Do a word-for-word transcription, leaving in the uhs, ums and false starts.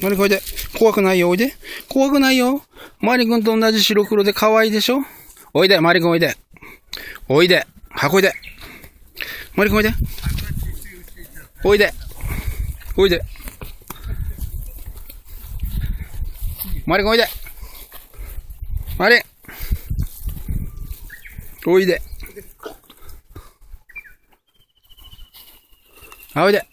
マリ君おいで。怖くないよ、おいで。怖くないよ。マリ君と同じ白黒で可愛いでしょ。おいで、マリ君おいで。おいで。箱おいで。マリ君おいで。おいで。おいで。マリ君おいで。マリ。おいで。あ、おいで。